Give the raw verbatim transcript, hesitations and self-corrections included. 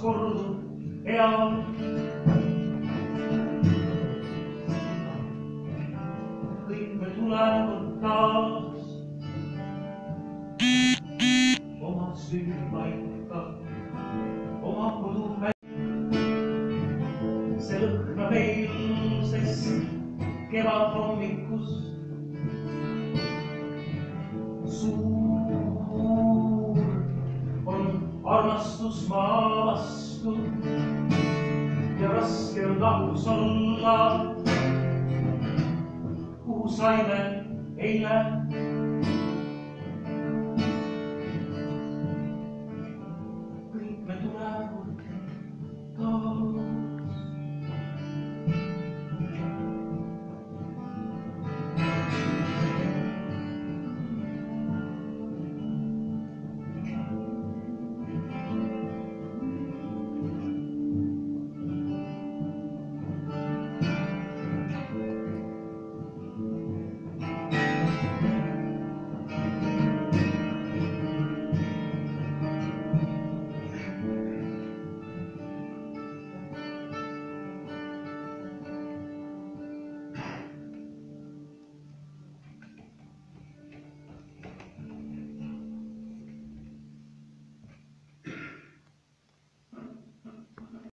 kordub eal. Kõik me tulevad taas oma süüpaika, oma kodupäi. See lõhnab eilsest kevad hommikus. Suur on armastus maa vastu ja raske on lahus olla, kuhu saime eile